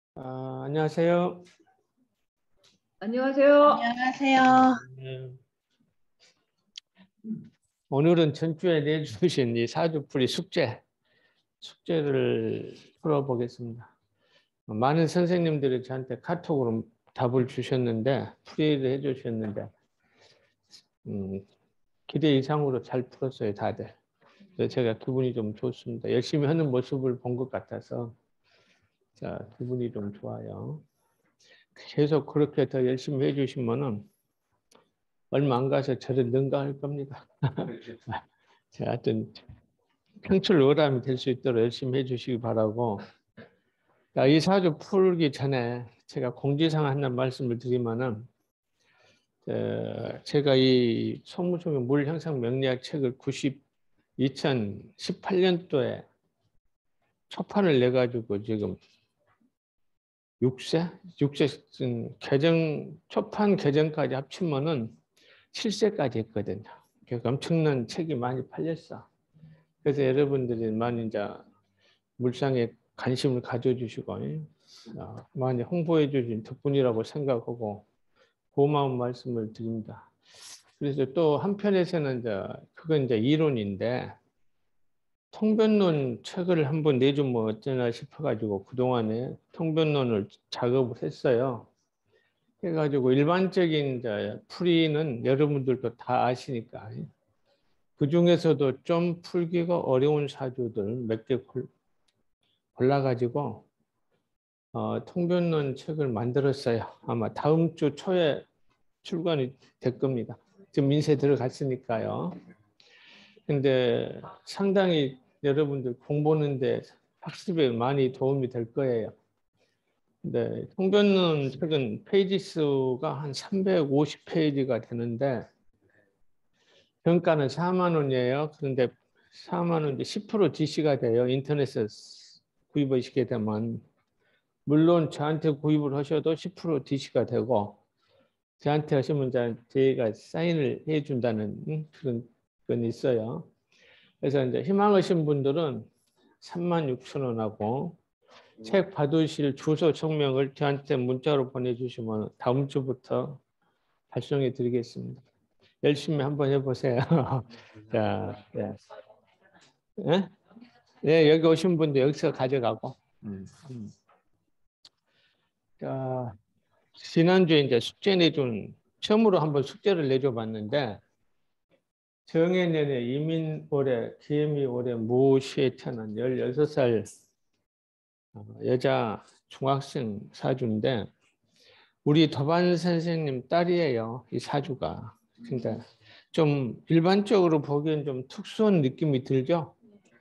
안녕하세요. 안녕하세요. 안녕하세요. 네. 오늘은 전주에 내주신 이 사주풀이 숙제를 풀어보겠습니다. 많은 선생님들이 저한테 카톡으로 답을 주셨는데, 풀이를 해주셨는데, 기대 이상으로 잘 풀었어요, 다들. 그래서 제가 기분이 좀 좋습니다. 열심히 하는 모습을 본 것 같아서, 자, 기분이 좀 좋아요. 계속 그렇게 더 열심히 해주시면은, 얼마 안 가서 저를 능가할 겁니다. 자, 하여튼, 평출오람이 될 수 있도록 열심히 해주시기 바라고. 이 사주 풀기 전에 제가 공지사항 하나 말씀을 드리면은, 제가 이 소무종의 물형상 명리학 책을 2018년도에 초판을 내가지고 지금 6세 초판 개정까지 합치면은 7세까지 했거든요. 그래서 엄청난 책이 많이 팔렸어. 그래서 여러분들이 많이 이제 물상에 관심을 가져주시고 많이 홍보해 주신 덕분이라고 생각하고 고마운 말씀을 드립니다. 그래서 또 한편에서는 그건 이제 이론인데 통변론 책을 한번 내주면 어쩌나 싶어가지고 그동안에 통변론을 작업을 했어요. 해가지고 일반적인 풀이는 여러분들도 다 아시니까 그 중에서도 좀 풀기가 어려운 사주들 몇 개 골라가지고 통변론 책을 만들었어요. 아마 다음 주 초에 출간이 될 겁니다. 지금 민세 들어갔으니까요. 근데 상당히 여러분들 공부하는데 학습에 많이 도움이 될 거예요. 근데 통변론 책은 페이지 수가 한 350페이지가 되는데 평가는 4만 원이에요. 그런데 4만 원, 10% DC가 돼요. 인터넷에서 구입을 시게 되면. 물론 저한테 구입을 하셔도 10% DC가 되고 저한테 하시면 저희가 사인을 해준다는 그런 건 있어요. 그래서 이제 희망하신 분들은 36,000원하고 책 받으실 주소 성명을 저한테 문자로 보내주시면 다음 주부터 발송해 드리겠습니다. 열심히 한번 해보세요. 자, 네. 네? 네, 여기 오신 분들 여기서 가져가고. 자, 지난주에 이제 숙제 내준, 처음으로 한번 숙제를 내줘 봤는데, 정해년에 이민 올해, 기해미 올해 무시에 태어난 16살 여자 중학생 사주인데, 우리 도반 선생님 딸이에요, 이 사주가. 근데 좀 일반적으로 보기엔 좀 특수한 느낌이 들죠?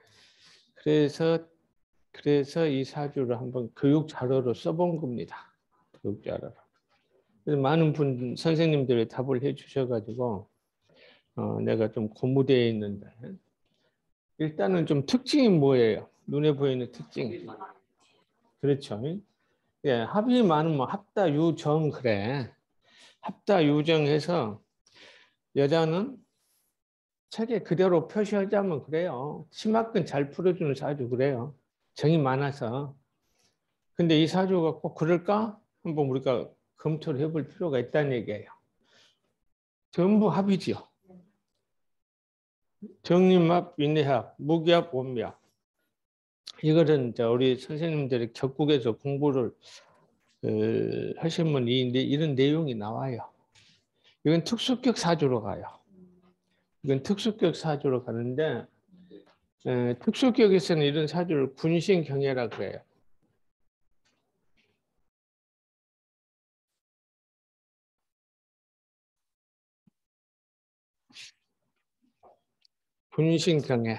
그래서 이 사주를 한번 교육 자료로 써본 겁니다. 교육 자료로. 그래서 많은 선생님들이 답을 해 주셔가지고, 내가 좀 고무되어 있는데, 일단은 좀 특징이 뭐예요? 눈에 보이는 특징. 그렇죠. 예, 합이 많으면 합다, 유정, 그래. 합다, 유정해서 여자는 책에 그대로 표시하자면 그래요. 심화근 잘 풀어주는 사주 그래요. 정이 많아서. 근데 이 사주가 꼭 그럴까? 한번 우리가 검토를 해볼 필요가 있다는 얘기예요. 전부 합이지요. 정림합, 인내합, 무기합, 원미합. 이거는 우리 선생님들이 격국에서 공부를 하시면 이런 내용이 나와요. 이건 특수격 사주로 가요. 이건 특수격 사주로 가는데 특수격에서는 이런 사주를 군신경애라 그래요. 군신경애.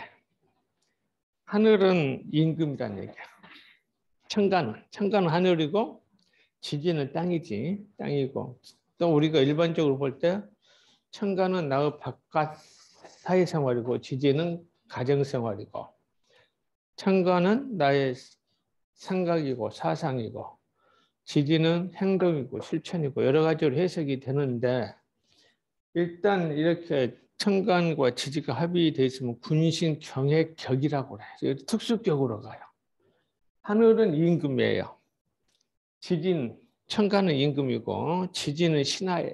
하늘은 임금이라는 얘기야. 천간은 하늘이고 지지는 땅이지. 땅이고 또 우리가 일반적으로 볼 때 천간은 나의 바깥 사회생활이고 지지는 가정생활이고 천간은 나의 생각이고 사상이고 지지는 행동이고 실천이고 여러 가지로 해석이 되는데 일단 이렇게 천간과 지지가 합의되어 있으면 군신 경액격이라고 해요. 특수격으로 가요. 하늘은 임금이에요. 지진, 천간은 임금이고 지진은 신하예요.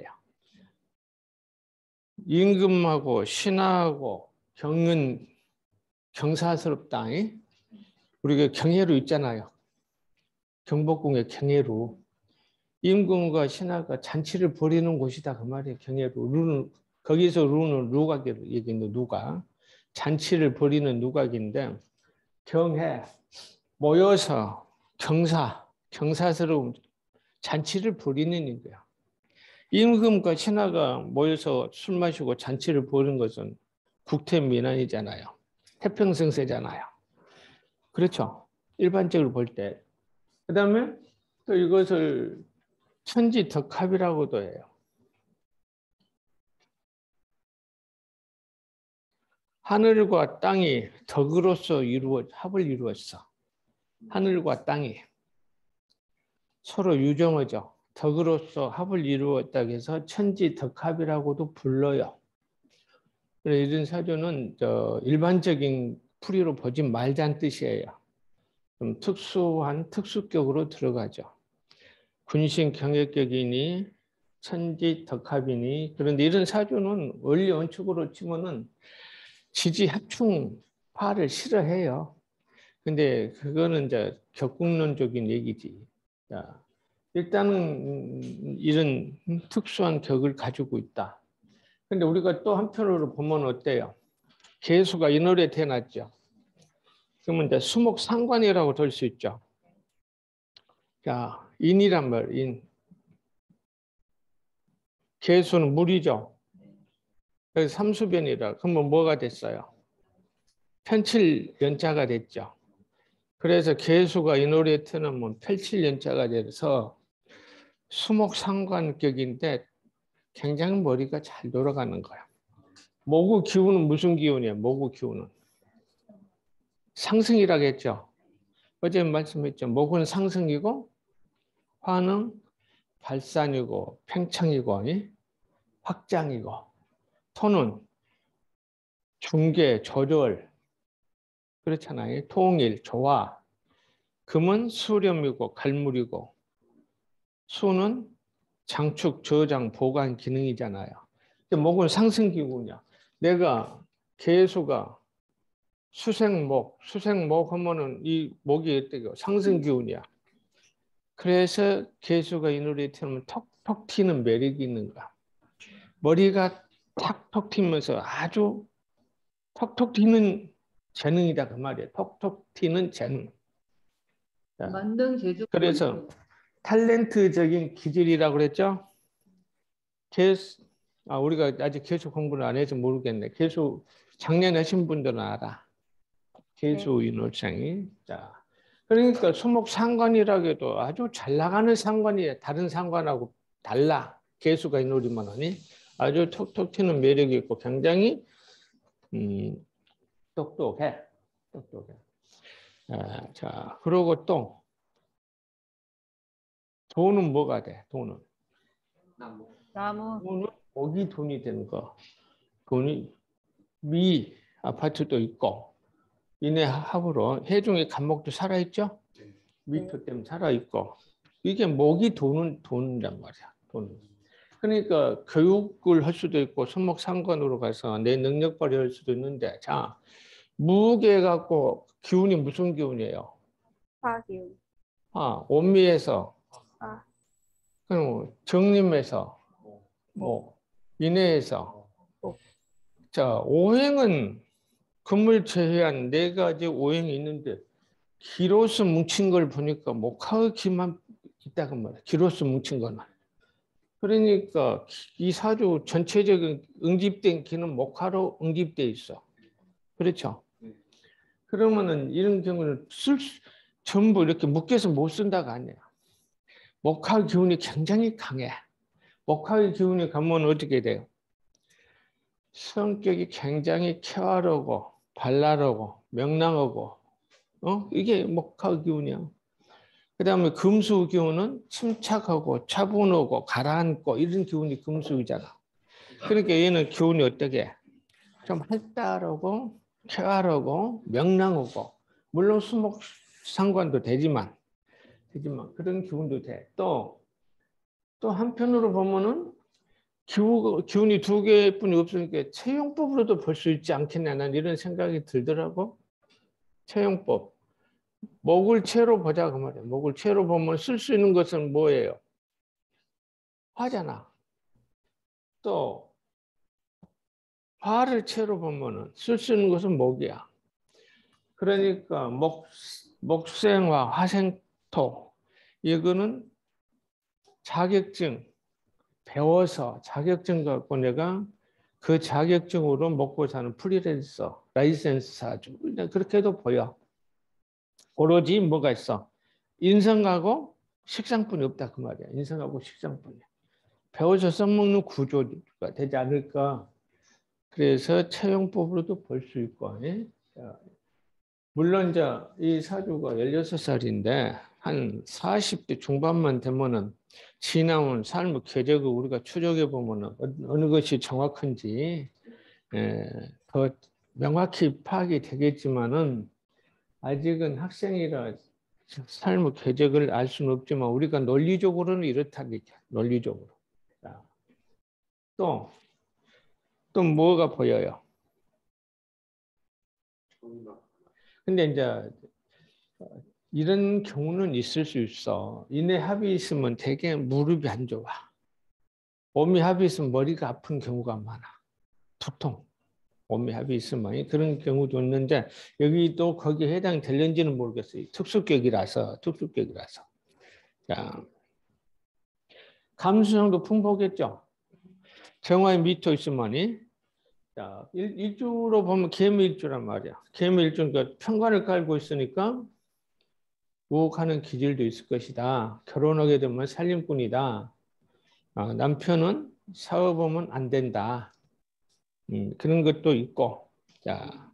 임금하고 신하하고 경은 경사스럽다. 우리가 경회로 있잖아요. 경복궁의 경회로. 임금과 신하가 잔치를 벌이는 곳이다 그 말이에요. 경회로. 루는 거기서 루는 누각을 얘기하는 누각. 잔치를 벌이는 누각인데 경회 모여서 경사스러운 잔치를 벌이는 거야. 임금과 신하가 모여서 술 마시고 잔치를 벌이는 것은 국태민안이잖아요. 태평성세잖아요. 그렇죠. 일반적으로 볼 때. 그 다음에 또 이것을 천지덕합이라고도 해요. 하늘과 땅이 덕으로서 합을 이루었어. 하늘과 땅이 서로 유정하죠. 덕으로서 합을 이루었다고 해서 천지덕합이라고도 불러요. 이런 사조는 일반적인 풀이로 보지 말자는 뜻이에요. 좀 특수한 특수격으로 들어가죠. 군신 경외격이니 천지덕합이니. 그런데 이런 사조는 원리 원칙으로 치면은 지지합충파를 싫어해요. 근데 그거는 이제 격국론적인 얘기지. 자, 일단은 이런 특수한 격을 가지고 있다. 근데 우리가 또 한편으로 보면 어때요? 개수가 인월에 태어났죠. 그러면 이제 수목상관이라고 될 수 있죠. 자, 인이란 말, 인. 개수는 물이죠. 그래서 삼수변이라. 그러면 뭐가 됐어요? 편칠 연자가 됐죠. 그래서 개수가 인월에 태어나면 편칠 연자가 돼서 수목상관격인데 굉장히 머리가 잘 돌아가는 거야. 모구 기운은 무슨 기운이에요? 모구 기운은 상승이라고 했죠. 어제 말씀했죠. 목은 상승이고 화는 발산이고 팽창이고 확장이고 토는 중계, 조절 그렇잖아요. 통일, 조화. 금은 수렴이고 갈물이고 수는 장축, 저장, 보관 기능이잖아요. 목은 상승 기운이야. 내가 개수가 수생목 하면은 이 목이 어때요? 상승 기운이야. 그래서 개수가 이 노래에 태우면 톡톡 튀는 매력이 있는 거야. 머리가 탁톡 튀면서 아주 톡톡 튀는 재능이다 그 말이야. 톡톡 튀는 재능. 만능 제주. 그래서 탤런트적인 기질이라고 그랬죠. 개수, 우리가 아직 개수 공부를 안 해서 모르겠네. 개수 작년에 하신 분들은 알아. 개수 인월상이. 자, 그러니까 수목상관이라고 해도 아주 잘 나가는 상관이에요. 다른 상관하고 달라. 개수가 인월이면 하니 아주 톡톡 튀는 매력이 있고 굉장히 똑똑해. 자, 그리고 또 돈은 뭐가 돼? 돈은 나무. 돈은 목이 돈이 되는 거. 돈이 미 아파트도 있고 이내 합으로 해중의 간목도 살아있죠. 미토 때문에 살아있고 이게 목이 돈이란 말이야. 돈. 그러니까 교육을 할 수도 있고 손목상관으로 가서 내 능력 발휘할 수도 있는데 자 무게 갖고 기운이 무슨 기운이에요? 화기운. 온미에서 아. 그럼 정림에서 인해에서 자 오행은 금을 제외한 네 가지 오행이 있는데 기로서 뭉친 걸 보니까 목화의 기만 있다고 말이야. 기로서 뭉친 거는. 그러니까 이 사주 전체적인 응집된 기는 목화로 응집돼 있어. 그렇죠? 그러면은 이런 경우는 전부 이렇게 묶여서 못 쓴다가 아니야. 목화 기운이 굉장히 강해. 목화의 기운이 가면 어떻게 돼요? 성격이 굉장히 쾌활하고 발랄하고 명랑하고 이게 목화 기운이야. 그 다음에 금수 기운은 침착하고 차분하고 가라앉고 이런 기운이 금수이잖아. 그러니까 얘는 기운이 어떻게? 좀 활달하고 쾌활하고 명랑하고 물론 수목 상관도 되지만 되지만 그런 기운도 돼. 또 한편으로 보면은 기운이 두 개뿐이 없으니까 채용법으로도 볼 수 있지 않겠냐, 난 이런 생각이 들더라고. 채용법. 목을 채로 보자 그 말이야. 목을 채로 보면 쓸 수 있는 것은 뭐예요? 화잖아. 또 화를 채로 보면은 쓸 수 있는 것은 목이야. 그러니까 목생화, 화생토. 이거는 자격증 배워서 자격증 갖고 내가 그 자격증으로 먹고 사는 프리랜서, 라이센스 사주. 그렇게도 보여. 오로지 뭐가 있어? 인성하고 식상뿐이 없다 그 말이야. 인성하고 식상뿐이야. 배워서 써먹는 구조가 되지 않을까. 그래서 채용법으로도 볼 수 있고. 예? 물론 이제 이 사주가 16살인데 한 40대 중반만 되면은 지나온 삶의 궤적을 우리가 추적해 보면은 어느 것이 정확한지 더 명확히 파악이 되겠지만은 아직은 학생이라 삶의 궤적을 알 수는 없지만 우리가 논리적으로는 이렇다니까. 논리적으로. 자, 또 뭐가 보여요? 근데 이제 이런 경우는 있을 수 있어. 인내 합이 있으면 되게 무릎이 안 좋아. 몸이 합이 있으면 머리가 아픈 경우가 많아. 두통. 몸이 합이 있으면 그런 경우도 있는데 여기도 거기에 해당될는지는 모르겠어요. 특수격이라서. 자, 감수성도 풍부겠죠. 정화의 미토 있으면 자, 일주로 보면 개미일주란 말이야. 개미일주니까 편관을 깔고 있으니까 우혹하는 기질도 있을 것이다. 결혼하게 되면 살림꾼이다. 남편은 사업하면 안 된다. 그런 것도 있고. 자,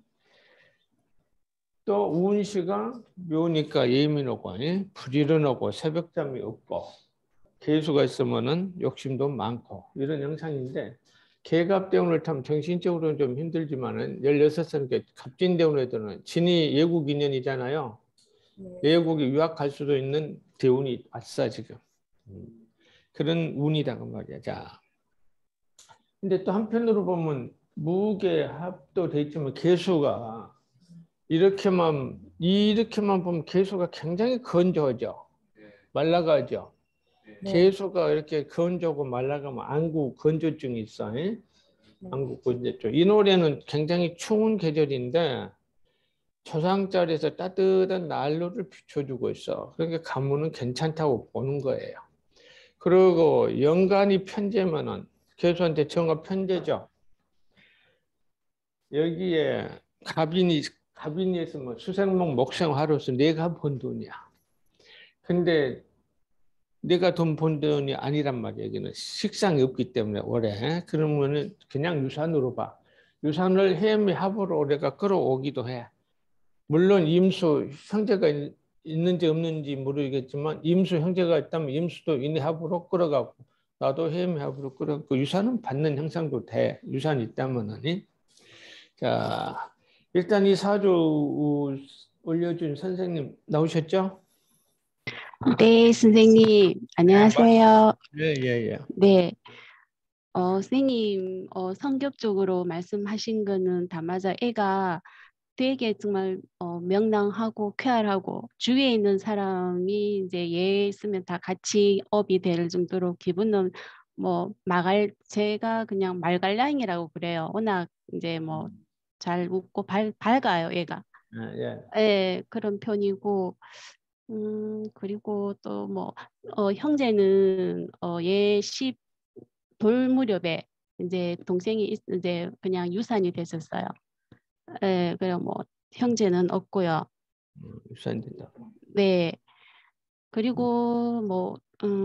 또 우은시가 묘니까 예민하고 부지런하고 새벽잠이 없고 개수가 있으면은 욕심도 많고 이런 형상인데 개갑대운을 타면 정신적으로는 좀 힘들지만은 16살 갑진대운 애들은 진이 예국 인연이잖아요. 외국에 유학 갈 수도 있는 대운이 왔어 지금. 그런 운이다 그 말이야. 자, 근데 또 한편으로 보면 무게 합도 돼 있지만 개수가 이렇게만 보면 개수가 굉장히 건조하죠. 말라가죠. 개수가 이렇게 건조하고 말라가면 안구 건조증이 있어. 안구 건조증. 이 노래는 굉장히 추운 계절인데 초상자리에서 따뜻한 난로를 비춰주고 있어. 그러니까 가문은 괜찮다고 보는 거예요. 그리고 연간이 편제면은 개수한테 정화 편제죠. 여기에 갑인이 있으면 수생목 목생화로서 내가 번 돈이야. 근데 내가 돈 번 돈이 아니란 말이야. 여기는 식상이 없기 때문에 올해. 그러면은 그냥 유산으로 봐. 유산을 해미 합으로 내가 끌어오기도 해. 물론 임수 형제가 있는지 없는지 모르겠지만 임수 형제가 있다면 임수도 인해합으로 끌어가고 나도 해미합으로 끌어가고 유산은 받는 형상도 돼. 유산이 있다면은. 자, 일단 이 사주 올려준 선생님 나오셨죠? 네, 선생님, 안녕하세요. 예. 네, 선생님, 성격적으로 말씀하신 거는 다 맞아. 애가 되게 정말 명랑하고 쾌활하고 주위에 있는 사람이 이제 얘 있으면 다 같이 업이 될 정도로 기분은 뭐 제가 그냥 말갈량이라고 그래요. 워낙 이제 뭐 잘 웃고 밝아요, 얘가. 예. 예, 그런 편이고. 그리고 또 뭐 형제는 얘 돌 무렵에 이제 동생이 이제 그냥 유산이 됐었어요. 예, 그래 뭐 형제는 없고요. 유산 된다. 네. 그리고 뭐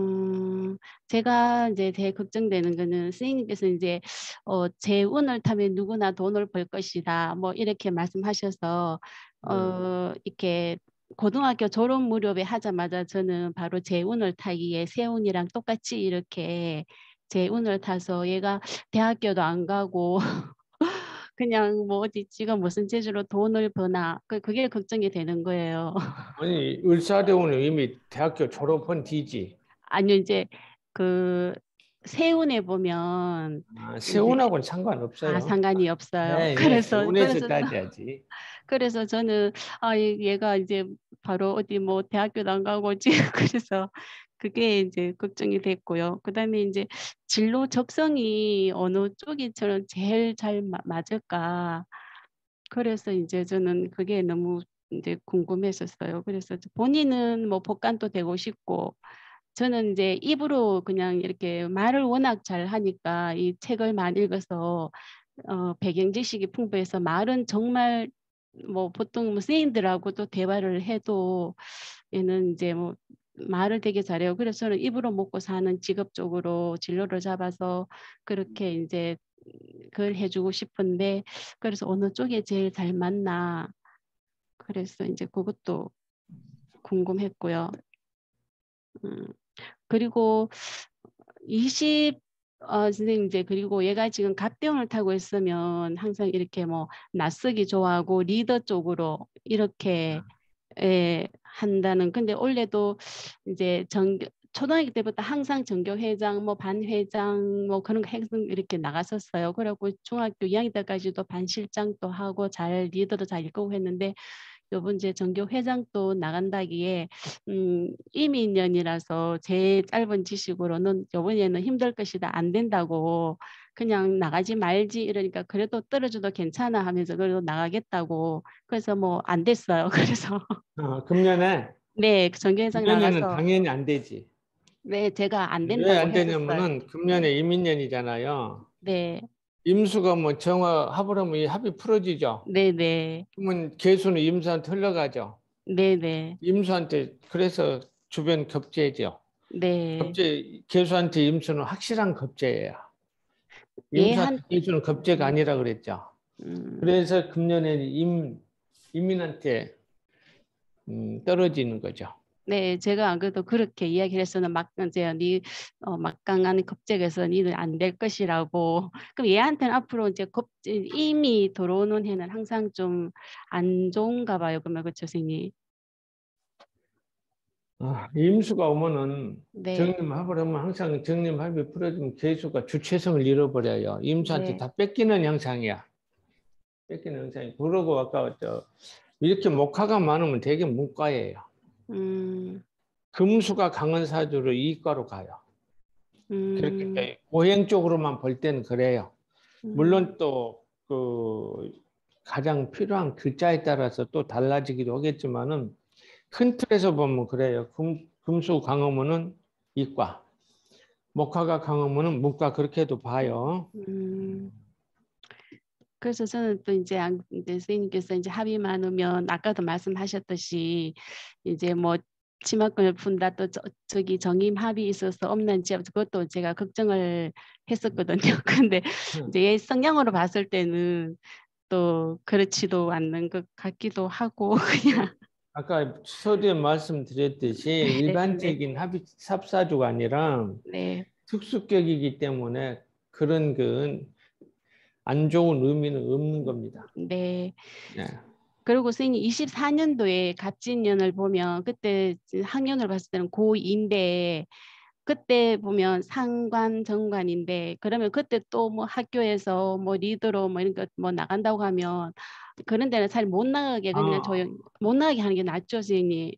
제가 이제 제일 걱정되는 거는 선생님께서 이제 제 운을 타면 누구나 돈을 벌 것이다. 뭐 이렇게 말씀하셔서 이렇게 고등학교 졸업 무렵에 하자마자 저는 바로 제 운을 타기에 새 운이랑 똑같이 이렇게 제 운을 타서 얘가 대학교도 안 가고 그냥 뭐 어디 지가 무슨 재주로 돈을 버나 그게 걱정이 되는 거예요. 아니 을사대원은 이미 대학교 졸업한 뒤지. 아니요 이제 그 세운에 보면 아, 이제 세운하고는 상관없어요. 상관이 없어요. 네, 예, 그래서 세운에서 따져야지. 그래서 저는 얘가 이제 바로 어디 뭐 대학교도 안 가고 지금 그래서 그게 이제 걱정이 됐고요. 그다음에 이제 진로 적성이 어느 쪽이 저는 제일 잘 맞을까. 그래서 이제 저는 그게 너무 이제 궁금했었어요. 그래서 본인은 뭐 복관도 되고 싶고 저는 이제 입으로 그냥 이렇게 말을 워낙 잘 하니까 이 책을 많이 읽어서 배경 지식이 풍부해서 말은 정말 뭐 보통 뭐 선생님들하고도 대화를 해도 얘는 이제 뭐 말을 되게 잘해요. 그래서 저는 입으로 먹고 사는 직업적으로 진로를 잡아서 그렇게 이제 그걸 해주고 싶은데 그래서 어느 쪽에 제일 잘 맞나 그래서 이제 그것도 궁금했고요. 그리고 20 선생님 이제 그리고 얘가 지금 갑병을 타고 있으면 항상 이렇게 뭐 낯서기 좋아하고 리더 쪽으로 이렇게 한다는 근데 원래도 이제 초등학교 때부터 항상 전교회장 뭐 반회장 뭐 그런 거 행성 이렇게 나갔었어요. 그리고 중학교 2학년 때까지도 반실장도 하고 잘 리더도 잘 이끌고 했는데 요번 이제 전교 회장도 나간다기에 이민년이라서 제 짧은 지식으로는 요번에는 힘들 것이다 안 된다고 그냥 나가지 말지 이러니까 그래도 떨어져도 괜찮아 하면서 그래도 나가겠다고 그래서 뭐 안 됐어요. 그래서 금년에 네 전교 회장 금년에는 나가서 당연히 안 되지. 네 제가 안 왜 된다고 안 했었어요. 되냐면은 금년에 이민년이잖아요. 네, 임수가 뭐 정화 합을 이 합이 풀어지죠. 네, 네, 그러면 계수는 임수한테 흘러가죠. 네, 네, 임수한테 그래서 주변 겁제죠. 네. 겁제 계수한테 임수는 확실한 겁제예요. 임수한테 얘한 계수는 겁제가 아니라 그랬죠. 음, 그래서 금년에 임민한테 떨어지는 거죠. 네, 제가 안 그래도 그렇게 이야기를 했서는 막 이제 막강한 겁쟁에서 니는 안 될 것이라고. 그럼 얘한테는 앞으로 이제 이미 들어오는 해는 항상 좀 안 좋은가 봐요. 그러면 그렇죠, 선생님? 임수가 오면은 네, 정림합을 하면 항상 정림합이 풀어지면 계수가 주체성을 잃어버려요. 임수한테 네, 다 뺏기는 형상이야. 뺏기는 형상이. 그러고 아까 이렇게 목화가 많으면 되게 문과예요. 음, 금수가 강한 사주로 이과로 가요. 그렇게 음, 이제 오행 쪽으로만 볼 때는 그래요. 음, 물론 또 그 가장 필요한 글자에 따라서 또 달라지기도 하겠지만은 큰 틀에서 보면 그래요. 금수 강하면은 이과, 목화가 강하면은 문과 그렇게도 봐요. 음. 그래서 저는 또 이제 선생님께서 이제 합이 많으면 아까도 말씀하셨듯이 이제 뭐 치막금을 푼다 또 저기 정임 합이 있어서 없는지 그것도 제가 걱정을 했었거든요. 근데 이제 얘 성향으로 봤을 때는 또 그렇지도 않는 것 같기도 하고 그냥 아까 서두에 말씀드렸듯이 네, 네, 일반적인 합이 삽사주가 아니라 네, 특수격이기 때문에 그런 그 안 좋은 의미는 없는 겁니다. 네. 네. 그리고 선생님 24년도에 갑진년을 보면 그때 학년을 봤을 때는 고2인데 그때 보면 상관 정관인데 그러면 그때 또 뭐 학교에서 뭐 리더로 뭐 이런 거 뭐 나간다고 하면 그런 데는 잘 못 나가게 그냥 아, 조용 못 나가게 하는 게 낫죠 선생님.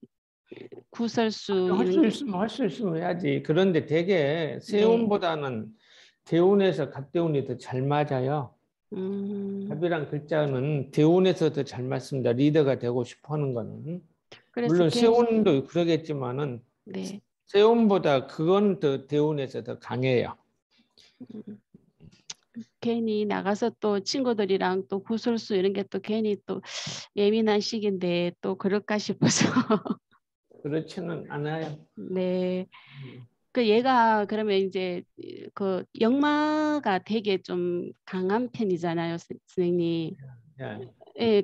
구설수 할 이런 수 게 있으면 할 수 있으면 해야지. 그런데 되게 네. 세운보다는 대운에서 갑대운이 더 잘 맞아요. 음, 갑이란 글자는 대운에서 더 잘 맞습니다. 리더가 되고 싶어 하는 거는. 그래서 물론 괜히 세운도 그러겠지만은 네. 세운보다 그건 더 대운에서 더 강해요. 음, 괜히 나가서 또 친구들이랑 또 구설수 이런 게 또 괜히 또 예민한 시기인데 또 그럴까 싶어서 그렇지는 않아요. 네. 그 얘가 그러면 이제 그 역마가 되게 좀 강한 편이잖아요, 선생님. 예. 예,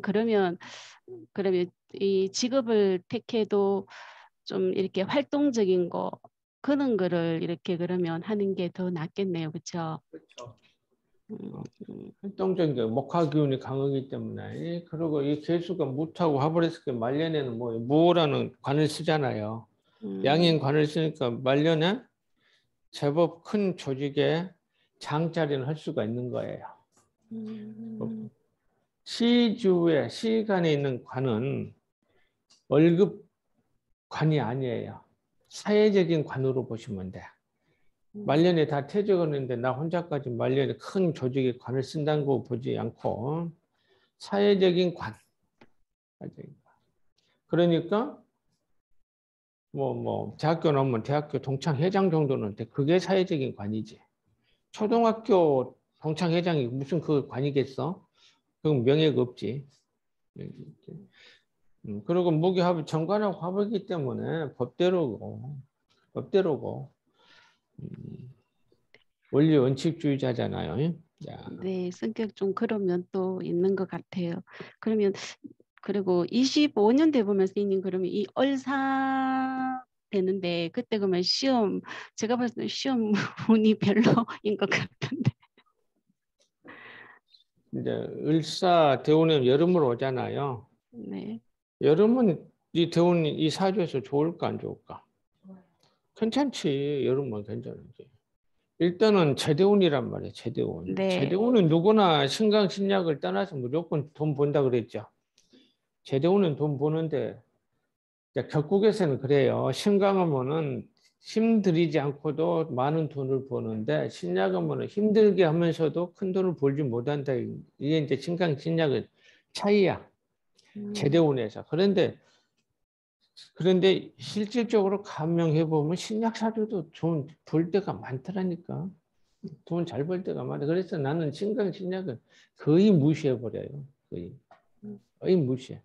그러면 이 직업을 택해도 좀 이렇게 활동적인 거 그런 거를 이렇게 그러면 하는 게 더 낫겠네요, 그렇죠? 그렇죠. 활동적인 게 목화 기운이 강하기 때문에 그리고 이 개수가 무토하고 화벌했을 때 말년에는 뭐 무호라는 관을 쓰잖아요. 양인 관을 쓰니까 말년에 제법 큰 조직에 장자리는 할 수가 있는 거예요. 시주에 시간에 있는 관은 월급 관이 아니에요. 사회적인 관으로 보시면 돼. 말년에 다 퇴직하는데 나 혼자까지 말년에 큰 조직의 관을 쓴다는 거 보지 않고 사회적인 관. 그러니까 뭐 대학교 나오면 대학교 동창회장 정도는 돼. 그게 사회적인 관이지. 초등학교 동창회장이 무슨 그 관이겠어? 그건 명예가 없지. 그리고 무기합이 정관하고 화벌이기 때문에 법대로고 원리 원칙주의자잖아요. 네, 성격 좀 그런 면도 있는 것 같아요. 그러면 그리고 25년 돼 보면 선생님 그러면 이 얼사 되는데 그때 그러면 시험 제가 봤을 때 시험 운이 별로인 것 같은데. 이제 을사 대운은 여름으로 오잖아요. 네. 여름은 이 대운이 이 사주에서 좋을까 안 좋을까? 괜찮지. 여름은 괜찮지. 일단은 제대운이란 말이에요. 제대운. 네. 제대운은 누구나 신강신약을 떠나서 무조건 돈 번다 그랬죠. 제대운은 돈 버는데 격국에서는 그래요. 신강하면은 힘들이지 않고도 많은 돈을 버는데 신약하면은 힘들게 하면서도 큰 돈을 벌지 못한다. 이게 이제 신강신약의 차이야. 제대운에서. 그런데 실질적으로 감명해 보면 신약 사주도 돈 벌 때가 많더라니까. 돈 잘 벌 때가 많아. 그래서 나는 신강신약은 거의 무시해 버려요. 거의 무시해.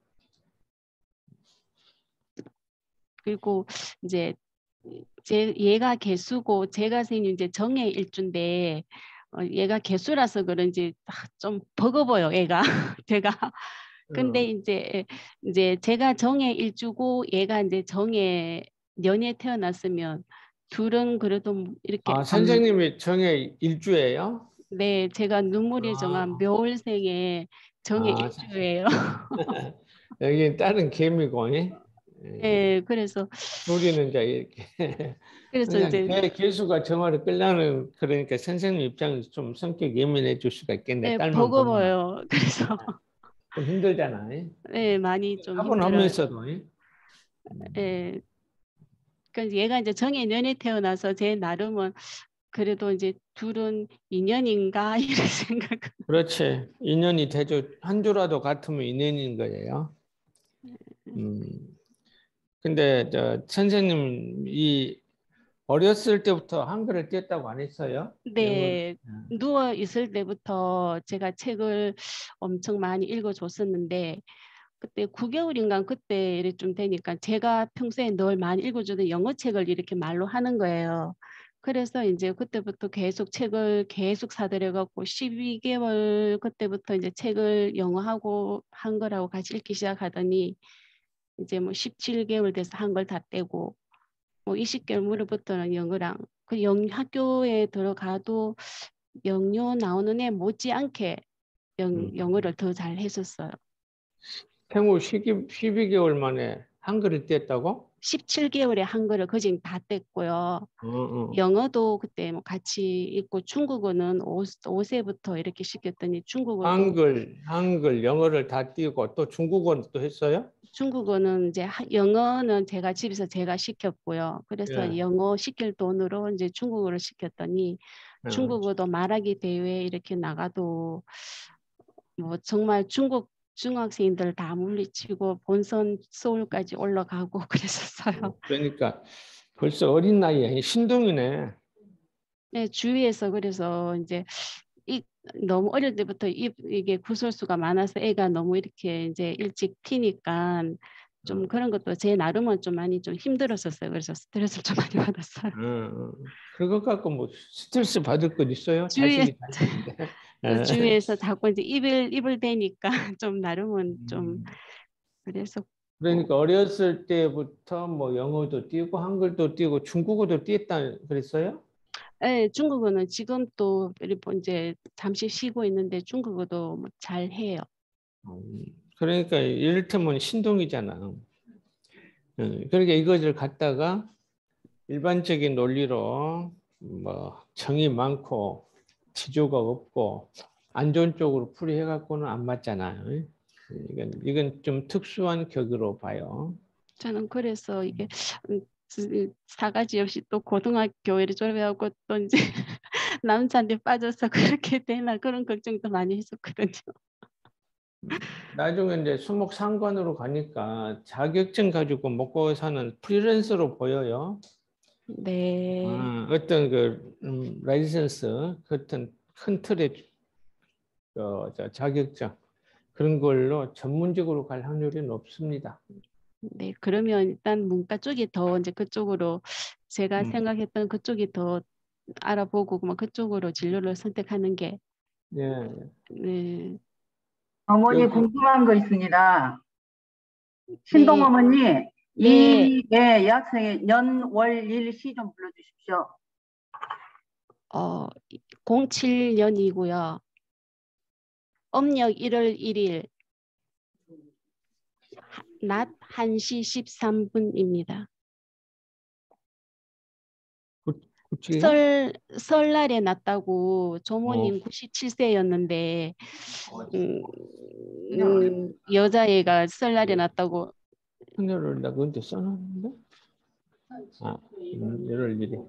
그리고 이제 얘가 개수고 제가 생긴 이제 정의 일주인데 얘가 개수라서 그런지 좀 버거워요. 얘가 제가 근데 이제 제가 정의 일주고 얘가 이제 정의 년에 태어났으면 둘은 그래도 이렇게 선생님이 정의 일주예요? 네, 제가 눈물이 정한 묘월생의 정의 일주예요. 여기 다른 개미고, 네, 그래서 우리는 이제 이렇게 그냥 이제 개수가 정화를 끌려는 그러니까 선생님 입장에서 좀 성격 예민해 줄 수가 있겠네. 네, 딸만 보면 버거워요. 그래서 좀 힘들잖아. 네, 많이 좀 힘들어요. 차분하면서도. 예. 그러니까 얘가 이제 정의 년에 태어나서 제 나름은 그래도 이제 둘은 인연인가 이런 생각을. 그렇지. 인연이 되죠. 한 주라도 같으면 인연인 거예요. 근데 선생님 이 어렸을 때부터 한글을 뗐다고 안 했어요? 네, 누워 있을 때부터 제가 책을 엄청 많이 읽어줬었는데 그때 9개월인가 그때 이렇게 좀 되니까 제가 평소에 늘 많이 읽어주던 영어 책을 이렇게 말로 하는 거예요. 그래서 이제 그때부터 계속 책을 계속 사들여갖고 12개월 그때부터 이제 책을 영어하고 한글하고 같이 읽기 시작하더니 이제 뭐 17개월 돼서 한글 다 떼고 뭐 20개월 무렵부터는 영어랑 학교에 들어가도 영어 나오는 애 못지않게 영어를 더 잘 했었어요. 생후 12개월 만에 한글을 뗐다고? 17개월에 한글을 그진 다 뗐고요. 영어도 그때 뭐 같이 있고 중국어는 5세부터 이렇게 시켰더니 중국어도 한글, 영어를 다 띄고 또 중국어는 또 했어요? 중국어는 이제 영어는 제가 집에서 제가 시켰고요. 그래서 예. 영어 시킬 돈으로 이제 중국어를 시켰더니 중국어도 말하기 대회 이렇게 나가도 뭐 정말 중국 중학생들 다 물리치고 본선 서울까지 올라가고 그랬었어요. 그러니까 벌써 어린 나이에 신동이네. 네, 주위에서 그래서 이제 너무 어릴 때부터 이게 구설수가 많아서 애가 너무 이렇게 이제 일찍 튀니까 좀 그런 것도 제 나름은 좀 많이 좀 힘들었었어요. 그래서 스트레스를 좀 많이 받았어요. 그거 갖고 뭐 스트레스 받을 것 있어요? 주위에 자식이 자식인데. 주위에서 자꾸 이제 입을 대니까 좀 나름은 좀 그래서 그러니까 어렸을 때부터 뭐 영어도 띄고 한글도 띄고 중국어도 띄었다 그랬어요? 예, 중국어는 지금 또 이제 잠시 쉬고 있는데 중국어도 뭐 잘해요. 그러니까 이를테면 신동이잖아. 그러니까 이것을 갖다가 일반적인 논리로 뭐 정이 많고 지조가 없고 안 좋은 쪽으로 풀이해 갖고는 안 맞잖아요. 이건 좀 특수한 격으로 봐요. 저는 그래서 이게 사가지 없이 또 고등학교를 졸업하고 또 이제 남자한테 빠져서 그렇게 되나 그런 걱정도 많이 했었거든요. 나중에 이제 수목 상관으로 가니까 자격증 가지고 먹고 사는 프리랜서로 보여요. 네. 어떤 그 라이센스 같은 큰 틀의 자격증 그런 걸로 전문적으로 갈 확률이 높습니다. 네, 그러면 일단 문과 쪽이 더 이제 그쪽으로 제가 생각했던 그쪽이 더 알아보고 뭐 그쪽으로 진로를 선택하는 게 예. 네. 어머니 여기- 궁금한 거 있습니다. 신동 네. 어머니, 네. 이 여학생의 년, 월, 일, 시 좀 불러주십시오. 07년이고요. 음력 1월 1일 낮 1시 13분입니다. 구치요? 설날에 났다고 조모님 97세였는데 여자애가 설날에 났다고. 생년을 내가 언제 써놨는데? 1월 1일.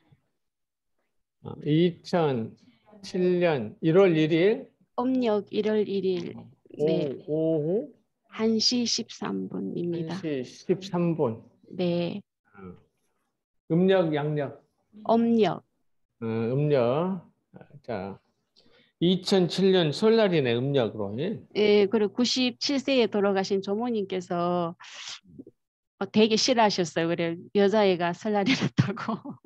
2007년 1월 1일 음력 1월 1일 네. 오후 1시 13분입니다. 1시 13분. 네. 음력 양력. 음력. 음력. 자, 2007년 설날이네 음력으로. 예, 그리고 97세에 돌아가신 조모님께서 되게 싫어하셨어요. 그래 여자애가 설날에 났다고.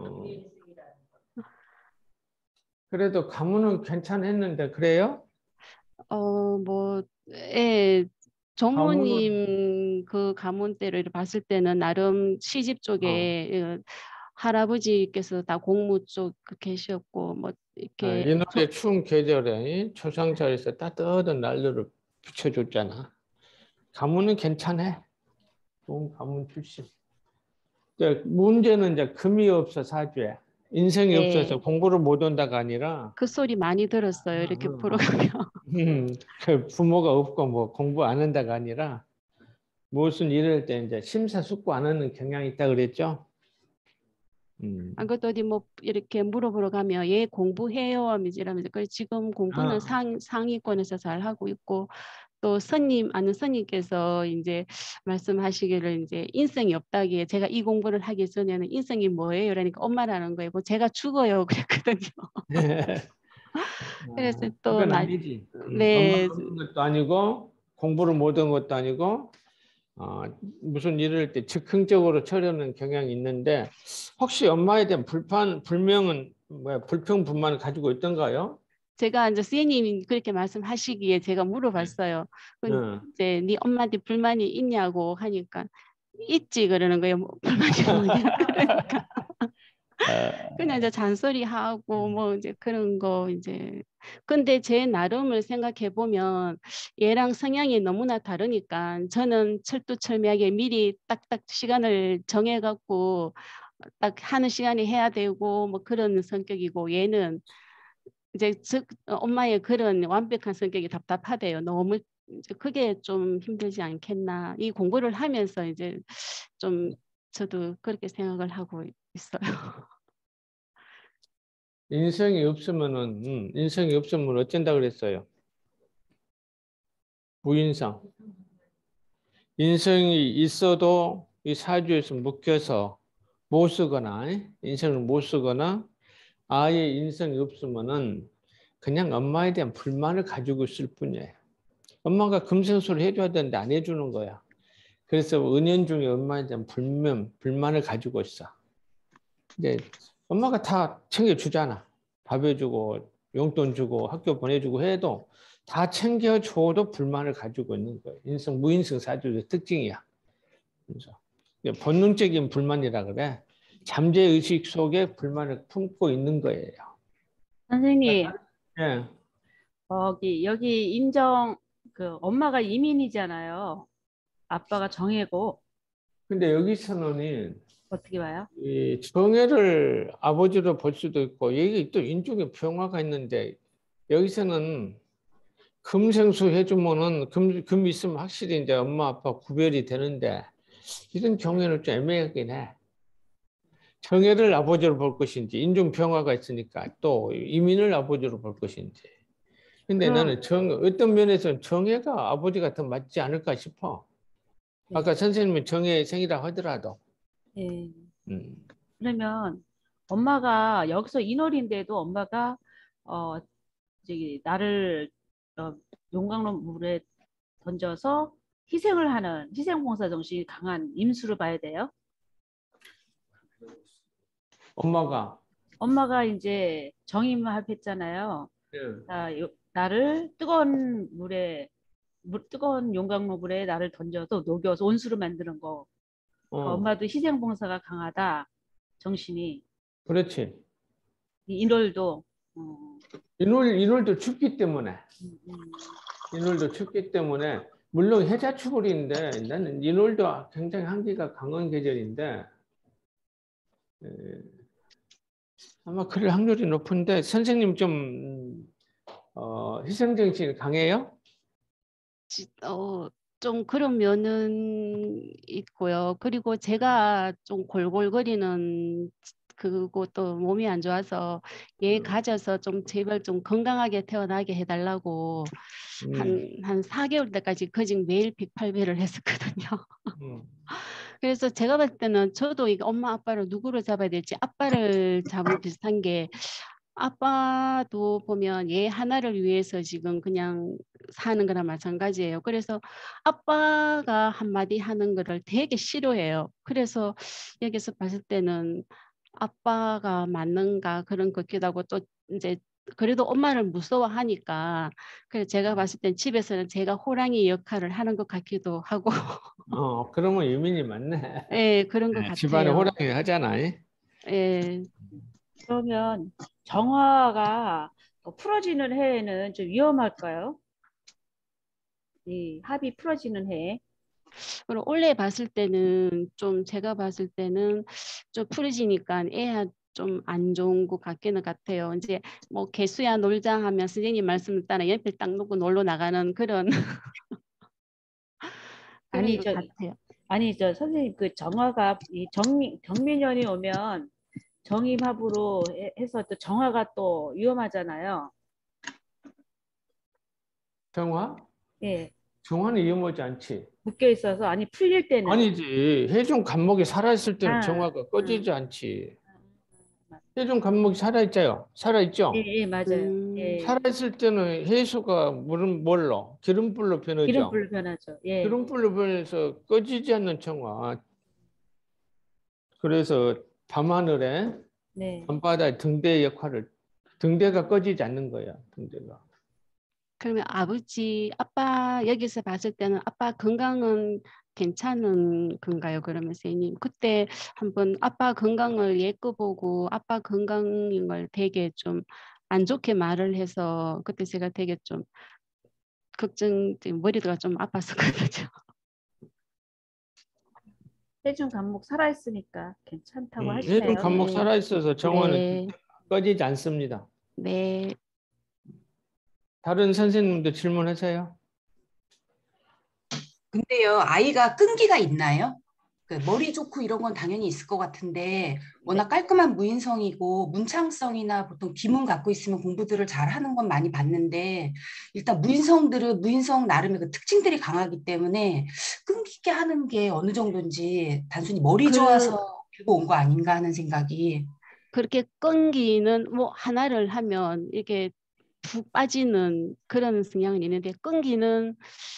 그래도 가문은 괜찮았는데 그래요? 뭐 예, 조모님 그 가문 때를 봤을 때는 나름 시집 쪽에 할아버지께서 다 공무 쪽 계셨고 뭐 이렇게 이놈의 추운 계절에 초상자에서 따뜻한 난로를 비춰줬잖아. 가문은 괜찮아. 좋은 가문 출신. 문제는 이제 금이 없어 사주에. 인생이 네. 없어서 공부를 못 한다가 아니라 그 소리 많이 들었어요. 이렇게 풀어가면. 그 부모가 없고 뭐 공부 안 한다가 아니라 무슨 일을 때 이제 심사숙고 안 하는 경향이 있다 그랬죠. 안 그래도 어디 뭐 이렇게 물어보러 가면 얘 공부해요 이러면서 지금 공부는 상위권에서 잘 하고 있고 또 아는 스님께서 이제 말씀하시기를 이제 인성이 없다기에 제가 이 공부를 하기 전에는 인성이 뭐예요? 그러니까 엄마라는 거예요. 뭐 제가 죽어요 그랬거든요. 그래서 또 그건 아니지. 네. 엄마가 없는 것도 아니고 공부를 못한 것도 아니고 무슨 일을 할 때 즉흥적으로 처리하는 경향이 있는데 혹시 엄마에 대한 불명은 불평 불만을 가지고 있던가요? 제가 이제 선생님이 그렇게 말씀하시기에 제가 물어봤어요. 이제 네 엄마한테 불만이 있냐고 하니까 있지 그러는 거예요. 뭐 불만이 뭐냐 그러니까. 그냥 이제 잔소리하고 뭐 이제 그런 거 이제. 근데 제 나름을 생각해 보면 얘랑 성향이 너무나 다르니까 저는 철두철미하게 미리 딱딱 시간을 정해 갖고 딱 하는 시간에 해야 되고 뭐 그런 성격이고 얘는 이제 엄마의 그런 완벽한 성격이 답답하대요. 너무 이제 그게 좀 힘들지 않겠나. 이 공부를 하면서 이제 좀 저도 그렇게 생각을 하고 있어요. 인성이 없으면 어쩐다 그랬어요? 무인성. 인성이 있어도 이 사주에서 묶여서 못 쓰거나 인성을 못 쓰거나 아예 인성이 없으면은 그냥 엄마에 대한 불만을 가지고 있을 뿐이에요. 엄마가 금생소를 해줘야 되는데 안 해주는 거야. 그래서 은연중에 엄마에 대한 불만을 가지고 있어. 이제 엄마가 다 챙겨주잖아. 밥 해주고 용돈 주고 학교 보내주고 해도 다 챙겨줘도 불만을 가지고 있는 거예요. 무인성 사주의 특징이야. 그래서 본능적인 불만이라 그래. 잠재 의식 속에 불만을 품고 있는 거예요. 선생님, 예. 여기 인정, 엄마가 이민이잖아요. 아빠가 정해고, 근데 여기서는 어떻게 봐요? 이 정예를 아버지로 볼 수도 있고 여기 또 인종의 평화가 있는데 여기서는 금생수 해주면은 금 있으면 확실히 이제 엄마 아빠 구별이 되는데 이런 경우에는 좀 애매하긴 해. 정예를 아버지로 볼 것인지 인종 평화가 있으니까 또 이민을 아버지로 볼 것인지. 근데 그럼- 나는 어떤 면에서는 정예가 아버지가 더 맞지 않을까 싶어. 네. 아까 선생님은 정예 생이라 하더라도. 예. 음. 그러면 엄마가 여기서 인월인데도 엄마가 나를 용광로 물에 던져서 희생을 하는 희생봉사 정신이 강한 임수를 봐야 돼요. 엄마가 이제 정임합했잖아요. 예. 나를 뜨거운 뜨거운 용광로 물에 나를 던져서 녹여서 온수로 만드는 거. 그러니까 엄마도 희생봉사가 강하다. 정신이. 그렇지. 인월도. 인월도 춥기 때문에. 인월도 춥기 때문에 물론 해자축월인데 나는 인월도 굉장히 한기가 강한 계절인데 아마 그럴 확률이 높은데 선생님 좀 희생정신이 강해요? 좀 그런 면은 있고요. 그리고 제가 좀 골골거리는 그것도 몸이 안 좋아서 얘 가져서 좀 제발 좀 건강하게 태어나게 해달라고 한 4개월 때까지 거짓 매일 108배를 했었거든요. 그래서 제가 봤을 때는 저도 이게 엄마 아빠를 누구를 잡아야 될지 아빠를 잡은 비슷한 게 아빠도 보면 얘 하나를 위해서 지금 그냥 사는 거랑 마찬가지예요. 그래서 아빠가 한마디 하는 거를 되게 싫어해요. 그래서 여기서 봤을 때는 아빠가 맞는가 그런 것 같기도 하고 또 이제 그래도 엄마를 무서워하니까 그래서 제가 봤을 땐 집에서는 제가 호랑이 역할을 하는 것 같기도 하고 그러면 유민이 맞네. 예, 그런 것 집안에 같아요. 호랑이 하잖아. 예. 그러면 정화가 풀어지는 해에는 좀 위험할까요? 이 합이 풀어지는 해. 그리고 원래 봤을 때는 좀 제가 봤을 때는 좀 풀어지니까 애야 좀 안 좋은 것 같기는 같아요. 이제 뭐 개수야 놀자 하면 선생님 말씀을 따라 옆에 딱 놓고 놀러 나가는 그런 그런 것 같아요. 아니 저 선생님 그 정화가 이 경민년이 오면 정임합으로 해서 또 정화가 또 위험하잖아요. 정화? 예. 정화는 위험하지 않지. 묶여 있어서 아니 풀릴 때는 아니지. 해중 간목이 살아있을 때는 아, 정화가 꺼지지 않지. 해중 간목이 살아있죠? 예, 맞아요. 예. 살아있을 때는 해수가 물은 뭘로? 기름불로 변하죠. 기름불로 변하죠. 예. 기름불로 변해서 꺼지지 않는 정화. 그래서 밤하늘에 네. 밤바다의 등대 역할을 등대가 꺼지지 않는 거야. 등대가. 그러면 아빠 여기서 봤을 때는 아빠 건강은 괜찮은 건가요? 그러면 선생님 그때 한번 아빠 건강을 예꺼보고 아빠 건강인 걸 되게 좀 안 좋게 말을 해서 그때 제가 되게 좀 머리가 좀 아팠었거든요. 해중 간목 살아있으니까 괜찮다고 하시네요. 해중 간목 네. 살아있어서 정화는 네. 꺼지지 않습니다. 네. 다른 선생님도 질문하세요. 근데요, 아이가 끈기가 있나요? 그 머리 좋고 이런 건 당연히 있을 것 같은데 워낙 깔끔한 무인성이고 문창성이나 보통 기문 갖고 있으면 공부들을 잘하는 건 많이 봤는데 일단 무인성들은 무인성 나름의 그 특징들이 강하기 때문에 끈기 있게 하는 게 어느 정도인지 단순히 머리 좋아서 들고 온 거 아닌가 하는 생각이. 그렇게 끈기는 뭐 하나를 하면 이게 푹 빠지는 그런 성향은 있는데 끈기는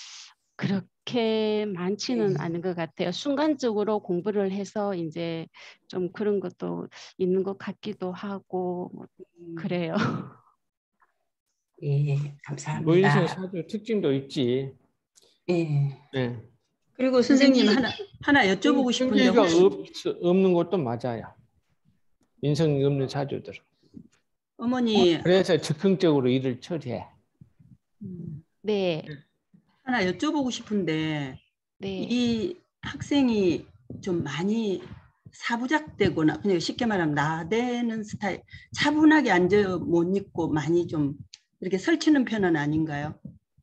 그렇게 많지는 않은 것 같아요. 순간적으로 공부를 해서 이제 좀 그런 것도 있는 것 같기도 하고 뭐 그래요. 예, 감사합니다. 무인성 사주 특징도 있지. 예. 그리고 선생님 하나 여쭤보고 싶은데 끈기가 혹시 없는 것도 맞아요. 인성이 없는 사주들은. 어머니 그래서 즉흥적으로 일을 처리해. 네, 하나 여쭤보고 싶은데 네. 이 학생이 좀 많이 사부작되거나 그냥 쉽게 말하면 나대는 스타일, 차분하게 앉아 못 있고 많이 좀 이렇게 설치는 편은 아닌가요?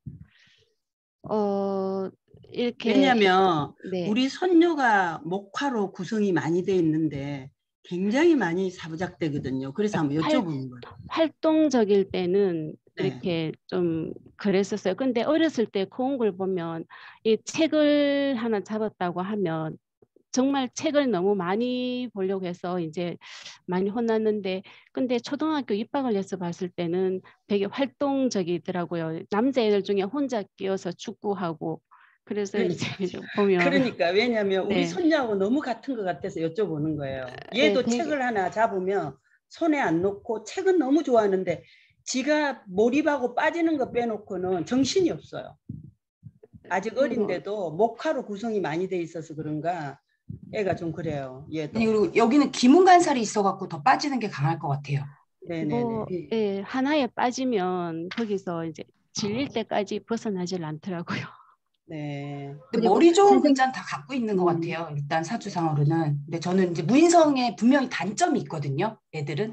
이렇게 왜냐하면 네. 우리 손녀가 목화로 구성이 많이 돼 있는데 굉장히 많이 사부작되거든요. 그래서 한번 여쭤보는 거예요. 활동적일 때는 네. 이렇게 좀 그랬었어요. 근데 어렸을 때 고운글 보면 이 책을 하나 잡았다고 하면 정말 책을 너무 많이 보려고 해서 이제 많이 혼났는데, 근데 초등학교 입학을 해서 봤을 때는 되게 활동적이더라고요. 남자애들 중에 혼자 끼어서 축구하고. 그래서 이제 보면 그러니까 왜냐하면 우리 네. 손녀하고 너무 같은 것 같아서 여쭤보는 거예요. 네, 얘도 되게- 책을 하나 잡으면 손에 안 놓고 책은 너무 좋아하는데 지가 몰입하고 빠지는 거 빼놓고는 정신이 없어요. 아직 어린데도 목화로 구성이 많이 돼 있어서 그런가 애가 좀 그래요. 얘도. 아니, 그리고 여기는 기문간살이 있어갖고 더 빠지는 게 강할 것 같아요. 네네네. 뭐 예, 하나에 빠지면 거기서 이제 질릴 때까지 벗어나질 않더라고요. 네. 근데 머리 좋은 글자는 다 갖고 있는 것 같아요. 일단 사주상으로는. 근데 저는 이제 무인성에 분명히 단점이 있거든요. 애들은.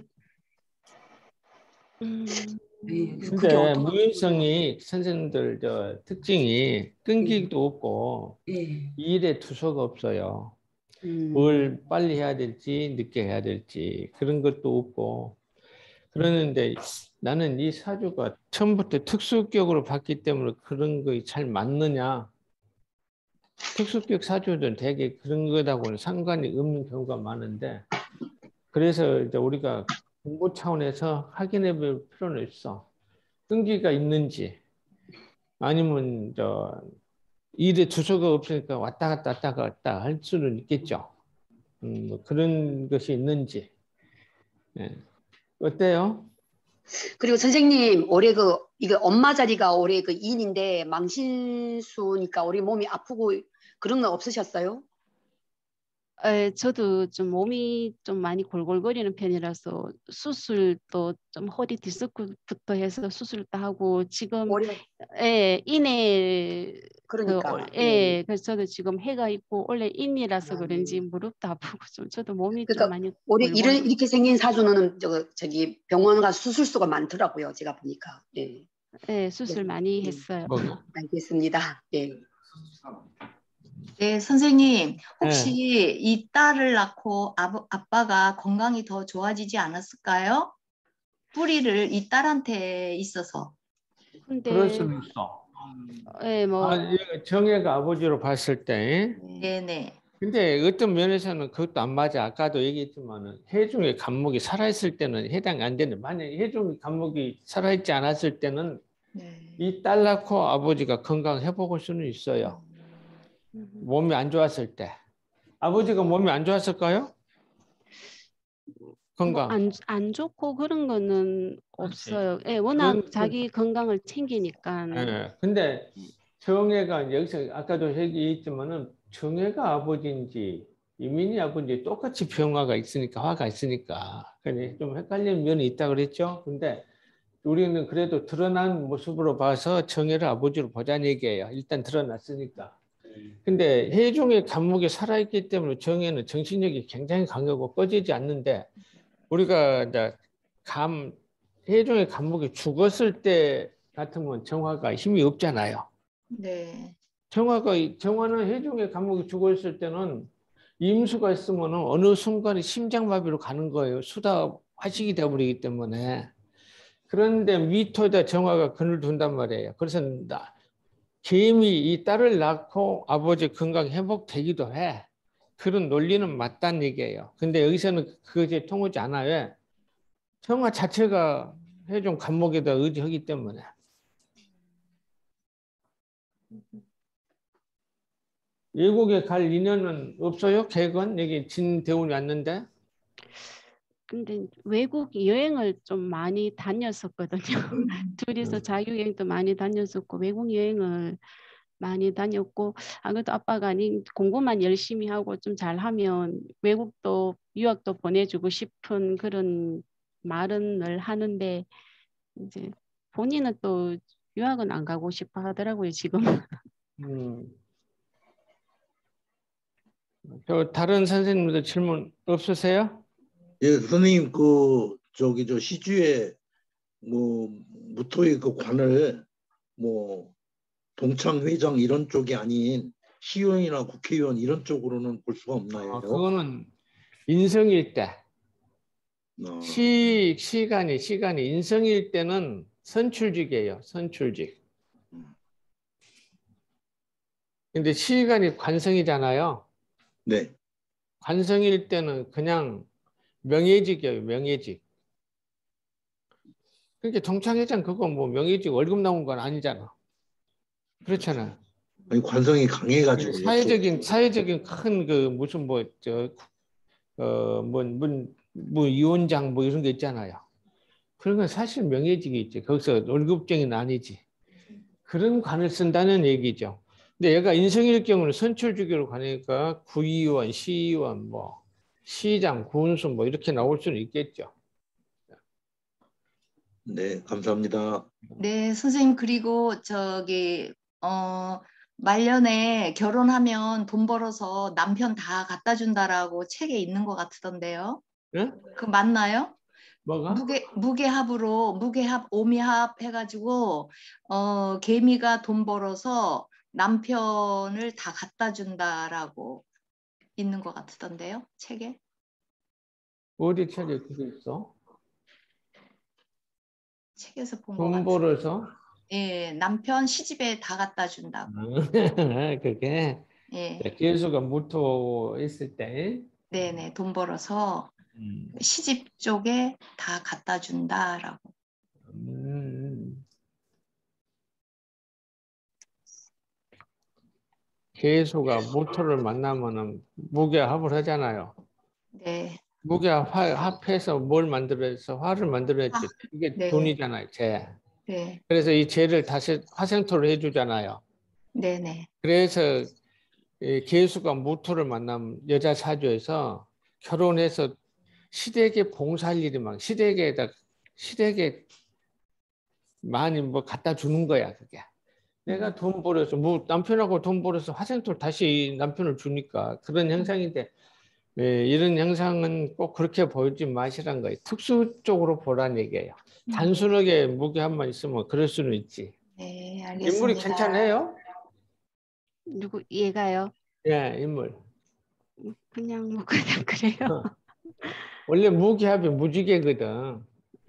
네, 그래서 그게 근데 어떤 무인성이 선생님들 저 특징이 끈기도 없고 예. 일에 투서가 없어요. 뭘 빨리 해야 될지 늦게 해야 될지 그런 것도 없고 그러는데 나는 이 사주가 처음부터 특수격으로 봤기 때문에 그런 거 잘 맞느냐. 특수격 사주는 되게 그런 것하고는 상관이 없는 경우가 많은데 그래서 이제 우리가 공부 차원에서 확인해 볼 필요는 있어. 끈기가 있는지 아니면 저 일에 주소가 없으니까 왔다 갔다 할 수는 있겠죠. 뭐 그런 것이 있는지. 네. 어때요? 그리고 선생님 올해 이거 엄마 자리가 올해 그 인인데 망신수니까 올해 몸이 아프고 그런 건 없으셨어요? 저도 좀 몸이 좀 많이 골골거리는 편이라서 수술도 좀 허리 디스크부터 해서 수술도 하고 지금 올해 인해 그러니까 예, 그래서 저도 지금 해가 있고 원래 인이라서 그런지 무릎도 아프고 좀 저도 몸이 좀 그러니까 많이 올해 골골. 이렇게 생긴 사주는 저기 병원 가 수술수가 많더라고요. 제가 보니까. 예. 네, 수술 많이 했어요. 알겠습니다. 예. 네, 선생님, 혹시 네. 이 딸을 낳고 아빠가 건강이 더 좋아지지 않았을까요? 뿌리를 이 딸한테 있어서. 그럴 근데 수는 있어. 예, 뭐 정혜가 아버지로 봤을 때 네네. 근데 어떤 면에서는 그것도 안 맞아. 아까도 얘기했지만은 해중의 간목이 살아있을 때는 해당이 안 되는. 만약에 해중의 간목이 살아있지 않았을 때는 이 딸 낳고 아버지가 건강 회복할 수는 있어요. 몸이 안 좋았을 때. 아버지가 몸이 안 좋았을까요? 건강. 뭐 안 좋고 그런 거는 그렇지. 없어요. 예, 워낙 자기 건강을 챙기니까. 예. 근데 정혜가 이제 여기서 아까도 얘기했지만은 정혜가 아버지인지 이민희 아버지 똑같이 병화가 있으니까 화가 있으니까 그냥 좀 헷갈리는 면이 있다 그랬죠. 근데 우리는 그래도 드러난 모습으로 봐서 정혜를 아버지로 보자는 얘기예요. 일단 드러났으니까. 근데 해중의 간목이 살아있기 때문에 정혜는 정신력이 굉장히 강하고 꺼지지 않는데 우리가 이제 해중의 간목이 죽었을 때 같으면 정화가 힘이 없잖아요. 네. 정화는 해중의 간목이 죽었을 때는 임수가 있으면 어느 순간에 심장마비로 가는 거예요. 수다 화식이 되어버리기 때문에. 그런데 미토에다 정화가 근을 둔단 말이에요. 그래서 개미 이 딸을 낳고 아버지 건강 회복되기도 해. 그런 논리는 맞다는 얘기예요. 근데 여기서는 그것이 통하지 않아요. 정화 자체가 해중 간목에다 의지하기 때문에. 외국에 갈 인연은 없어요? 계획은? 여기 진대운이 왔는데? 근데 외국 여행을 좀 많이 다녔었거든요. 둘이서 자유여행도 많이 다녔었고 외국 여행을 많이 다녔고 안 그래도 아빠가 아니 공부만 열심히 하고 좀 잘하면 외국도 유학도 보내주고 싶은 그런 말은 늘 하는데 이제 본인은 또 유학은 안 가고 싶어 하더라고요 지금. 다른 선생님들 질문 없으세요? 예, 선생님 저기 저 시주에 뭐 무토의 그 관을 뭐 동창회장 이런 쪽이 아닌 시의원이나 국회의원 이런 쪽으로는 볼 수가 없나요? 그거는 인성일 때. 어. 시간이 인성일 때는 선출직이에요. 선출직. 근데 시간이 관성이잖아요. 네. 관성일 때는 그냥 명예직이에요. 명예직. 그러니까 동창회장 그거 뭐 명예직 월급 나온 건 아니잖아. 그렇잖아. 아니 관성이 강해가지고 사회적인 큰 그 무슨 뭐 위원장 뭐 이런 게 있잖아요. 그런 건 사실 명예직이 있지. 거기서 월급쟁이는 아니지. 그런 관을 쓴다는 얘기죠. 근데 얘가 인성일 경우는 선출직으로 가니까 구의원, 시의원, 뭐 시장, 군수 뭐 이렇게 나올 수는 있겠죠. 네, 감사합니다. 네, 선생님 그리고 말년에 결혼하면 돈 벌어서 남편 다 갖다 준다라고 책에 있는 것 같던데요. 네? 그 맞나요? 뭐가? 무게합으로 무게합 오미합 해가지고 개미가 돈 벌어서 남편을 다 갖다 준다라고 있는 것 같던데요, 책에. 어디 책에 그게 있어? 책에서 본 것 돈 같아요. 벌어서? 예, 남편 시집에 다 갖다 준다고. 그게 예. 계수가 무토 있을 때. 네네, 돈 벌어서 시집 쪽에 다 갖다 준다라고. 계수가 무토를 만나면은 무게합을 하잖아요. 네. 무게합해서 뭘 만들어서 화를 만들어냈지. 이게 네. 돈이잖아요, 재. 네. 그래서 이 재를 다시 화생토를 해주잖아요. 네네. 그래서 이 계수가 무토를 만나면 여자 사주에서 결혼해서 시댁에 봉사할 일이 많아. 시댁에 많이 뭐 갖다 주는 거야, 그게. 내가 돈 벌어서 남편하고 돈 벌어서 화생토를 다시 남편을 주니까 그런 현상인데 이런 현상은 꼭 그렇게 보이지 마시란 거예요. 특수 쪽으로 보란 얘기예요. 단순하게 무게합만 있으면 그럴 수는 있지. 네, 알겠습니다. 인물이 괜찮아요? 누구 얘가요? 예, 인물. 그냥 뭐 그냥 그래요. 원래 무게합이 무지개거든.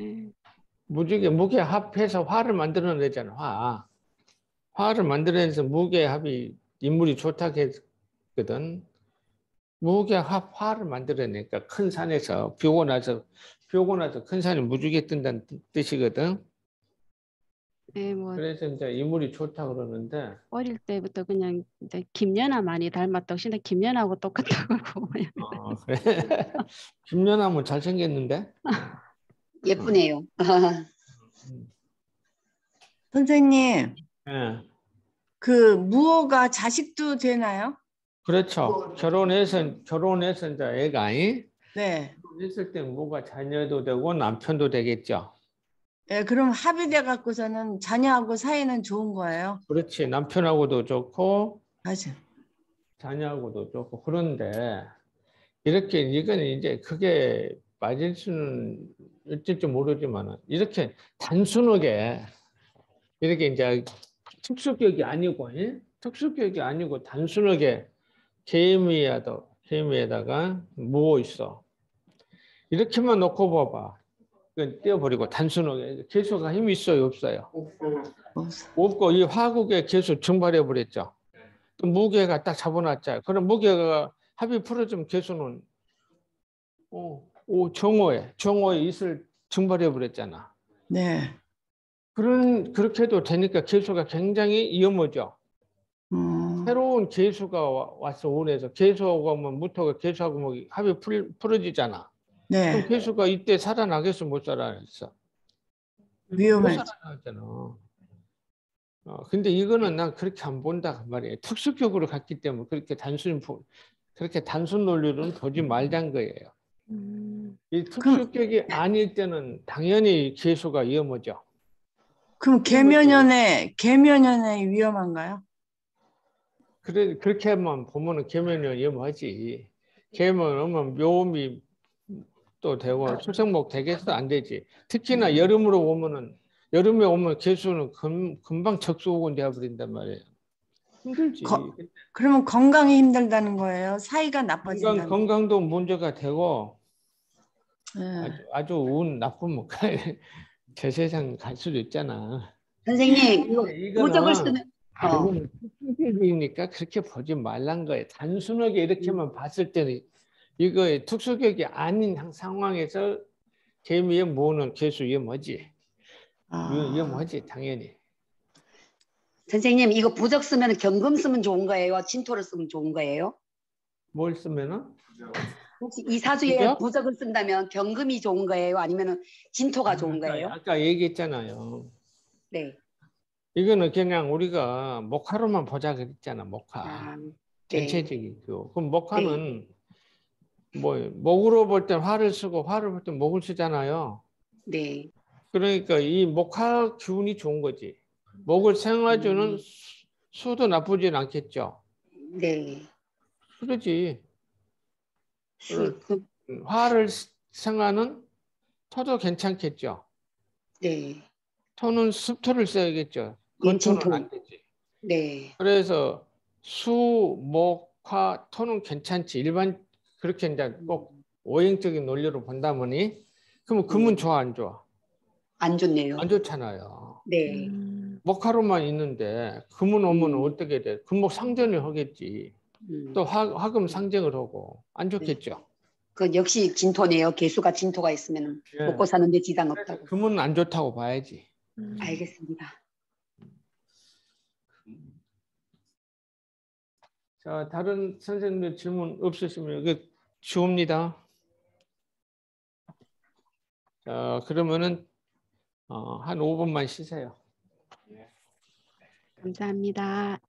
무게합해서 화를 만들어내잖아. 화를 만들어내서 무게합이 인물이 좋다고 했거든. 무게합 화를 만들어내니까 큰 산에서 비 오고 나서 큰 산이 무지개 뜬다는 뜻이거든. 네, 뭐 그래서 이제 인물이 좋다 그러는데 어릴 때부터 그냥 이제 김연아 많이 닮았다고 신데 김연아하고 똑같다고. 그래? 김연아면 잘생겼는데? 예쁘네요. 선생님, 예. 그 무호가 자식도 되나요? 그렇죠. 결혼해서 이제 애가 네. 했을 때 뭐가 자녀도 되고 남편도 되겠죠. 예, 그럼 합의돼 갖고서는 자녀하고 사이는 좋은 거예요? 그렇지. 남편하고도 좋고 맞아. 자녀하고도 좋고. 그런데 이렇게 이건 이제 그게 맞을 수는 있을지 모르지만 이렇게 단순하게 이렇게 이제 특수격이 아니고 단순하게 개미에다가 뭐 있어. 이렇게만 놓고 봐봐. 그건 떼어버리고 단순하게 개수가 힘이 있어요, 없어요? 없고 이 화국의 개수 증발해 버렸죠. 또 무게가 딱 잡아놨잖아요. 그럼 무게가 합이 풀어지면 개수는 정오에 있을 증발해 버렸잖아. 네. 그렇게 해도 되니까 개수가 굉장히 위험하죠. 새로운 개수가 와서 운에서 개수하고 하면 무토가 개수하고 뭐 합이 풀어지잖아. 네. 그럼 개수가 이때 살아나겠어, 못 살아나겠어? 위험해. 못 살아나잖아. 근데 이거는 난 그렇게 안 본다 그 말이에요. 특수격으로 갔기 때문에 그렇게 단순 논리로는 보지 말자는 거예요. 이 특수격이 아닐 때는 당연히 개수가 위험하죠. 그럼 계면연애 위험한가요? 그렇게만 보면은 계면이 위험하지. 계면은 묘미 또 되고 수성목 되겠어 안 되지. 특히나 여름으로 오면은 여름에 오면 개수는 금방 적수오곤 되어버린단 말이에요. 힘들지. 그러면 건강이 힘들다는 거예요? 사이가 나빠진다는 거예요? 건강도 문제가 되고 네. 아주 운 나쁘면 저 세상 갈 수도 있잖아. 선생님 이거 부적을 이거는 쓰면 이거는 특수격이니까 그렇게 보지 말란 거예요. 단순하게 이렇게만 봤을 때는 이거 특수격이 아닌 상황에서 개미에 모으는 개수 위험하지. 위험하지 당연히. 선생님 이거 부적 쓰면 경금 쓰면 좋은 거예요? 진토를 쓰면 좋은 거예요? 뭘 쓰면은? 혹시 이 사주에 부적? 부적을 쓴다면 경금이 좋은 거예요? 아니면 진토가 좋은 거예요? 아까 얘기했잖아요. 네. 이거는 그냥 우리가 목화로만 보자 그랬잖아. 목화. 네. 전체적이고. 그럼 목화는 뭐 목으로 볼 땐 화를 쓰고 화를 볼 땐 목을 쓰잖아요. 네. 그러니까 이 목화 기운이 좋은 거지. 목을 생화주는 수도 나쁘진 않겠죠. 네. 그러지. 화를 생화는 토도 괜찮겠죠. 네. 토는 습토를 써야겠죠. 건토는 안 되지. 네. 그래서 수, 목, 화, 토는 괜찮지. 일반 그렇게 이제 꼭 오행적인 논리로 본다더니 그러면 금은 좋아 안 좋아? 안 좋네요. 안 좋잖아요. 네. 목화로만 있는데 금은 오면 어떻게 돼? 금목 상전을 하겠지. 또 화금 상정을 하고 안 좋겠죠. 그 역시 진토네요. 개수가 진토가 있으면 먹고 사는데 지장 없다고. 금은 안 좋다고 봐야지. 알겠습니다. 자, 다른 선생님들 질문 없으시면 이거 지웁니다. 자, 그러면은 한 5분만 쉬세요. 감사합니다.